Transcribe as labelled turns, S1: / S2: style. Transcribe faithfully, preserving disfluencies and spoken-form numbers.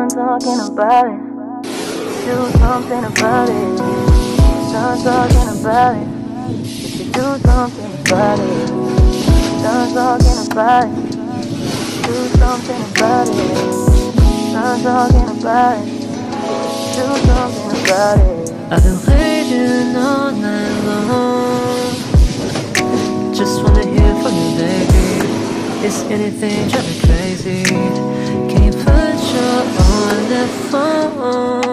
S1: done talking about it. Do something about it. Done talking about it. If you do something about it. Done talking about it. Do something about it. Done talking about it. Do something about it.
S2: I've been waiting all night long. Just wanna hear from you, baby. Is anything driving me crazy? Can you put your on the phone?